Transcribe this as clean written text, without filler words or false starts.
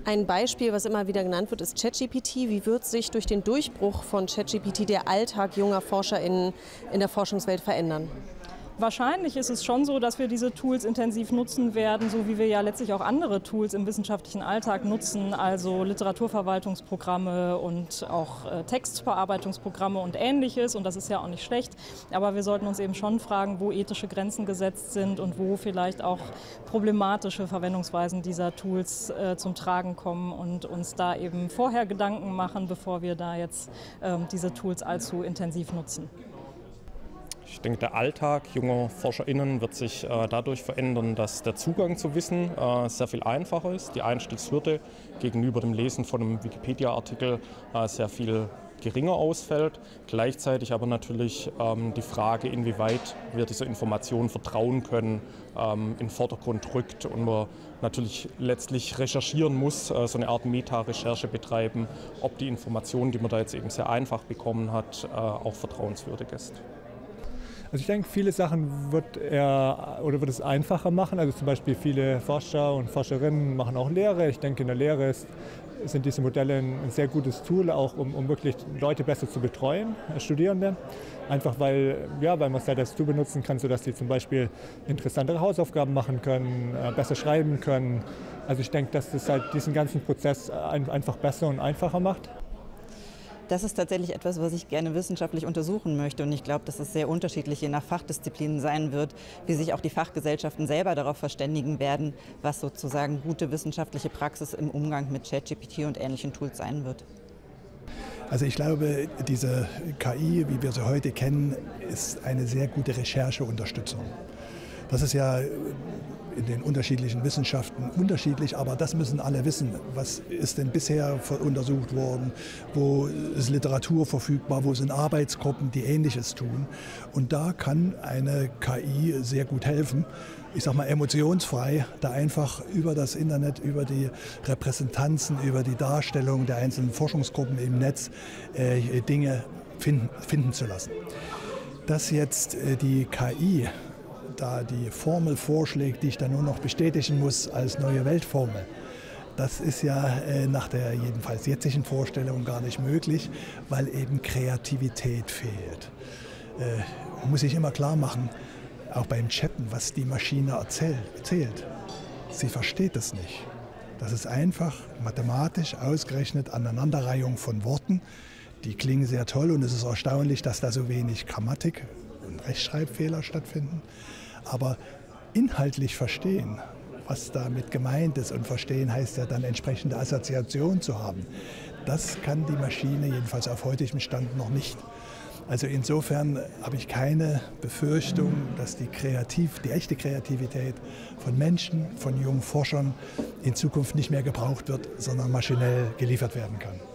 Ein Beispiel, was immer wieder genannt wird, ist ChatGPT. Wie wird sich durch den Durchbruch von ChatGPT der Alltag junger ForscherInnen in der Forschungswelt verändern? Wahrscheinlich ist es schon so, dass wir diese Tools intensiv nutzen werden, so wie wir ja letztlich auch andere Tools im wissenschaftlichen Alltag nutzen, also Literaturverwaltungsprogramme und auch Textverarbeitungsprogramme und Ähnliches. Und das ist ja auch nicht schlecht. Aber wir sollten uns eben schon fragen, wo ethische Grenzen gesetzt sind und wo vielleicht auch problematische Verwendungsweisen dieser Tools zum Tragen kommen und uns da eben vorher Gedanken machen, bevor wir da jetzt diese Tools allzu intensiv nutzen. Ich denke, der Alltag junger ForscherInnen wird sich dadurch verändern, dass der Zugang zu Wissen sehr viel einfacher ist. Die Einstiegshürde gegenüber dem Lesen von einem Wikipedia-Artikel sehr viel geringer ausfällt. Gleichzeitig aber natürlich die Frage, inwieweit wir dieser Information vertrauen können, in den Vordergrund rückt und man natürlich letztlich recherchieren muss, so eine Art Meta-Recherche betreiben, ob die Information, die man da jetzt eben sehr einfach bekommen hat, auch vertrauenswürdig ist. Also ich denke, viele Sachen wird es einfacher machen. Also zum Beispiel viele Forscher und Forscherinnen machen auch Lehre. Ich denke, in der Lehre sind diese Modelle ein sehr gutes Tool, auch um wirklich Leute besser zu betreuen, Studierende. Einfach weil man es dazu benutzen kann, sodass sie zum Beispiel interessantere Hausaufgaben machen können, besser schreiben können. Also ich denke, dass das halt diesen ganzen Prozess einfach besser und einfacher macht. Das ist tatsächlich etwas, was ich gerne wissenschaftlich untersuchen möchte. Und ich glaube, dass es sehr unterschiedlich je nach Fachdisziplinen sein wird, wie sich auch die Fachgesellschaften selber darauf verständigen werden, was sozusagen gute wissenschaftliche Praxis im Umgang mit ChatGPT und ähnlichen Tools sein wird. Also ich glaube, diese KI, wie wir sie heute kennen, ist eine sehr gute Rechercheunterstützung. Das ist ja in den unterschiedlichen Wissenschaften unterschiedlich, aber das müssen alle wissen. Was ist denn bisher untersucht worden? Wo ist Literatur verfügbar? Wo sind Arbeitsgruppen, die Ähnliches tun? Und da kann eine KI sehr gut helfen. Ich sage mal emotionsfrei, da einfach über das Internet, über die Repräsentanzen, über die Darstellung der einzelnen Forschungsgruppen im Netz Dinge finden zu lassen. Dass jetzt die KI da die Formel vorschlägt, die ich dann nur noch bestätigen muss als neue Weltformel. Das ist ja nach der jedenfalls jetzigen Vorstellung gar nicht möglich, weil eben Kreativität fehlt. Man muss sich immer klar machen, auch beim Chatten, was die Maschine erzählt. Sie versteht es nicht. Das ist einfach mathematisch ausgerechnet Aneinanderreihung von Worten. Die klingen sehr toll und es ist erstaunlich, dass da so wenig Grammatik und Rechtschreibfehler stattfinden. Aber inhaltlich verstehen, was damit gemeint ist, und verstehen heißt ja dann entsprechende Assoziation zu haben, das kann die Maschine jedenfalls auf heutigem Stand noch nicht. Also insofern habe ich keine Befürchtung, dass die echte Kreativität von Menschen, von jungen Forschern in Zukunft nicht mehr gebraucht wird, sondern maschinell geliefert werden kann.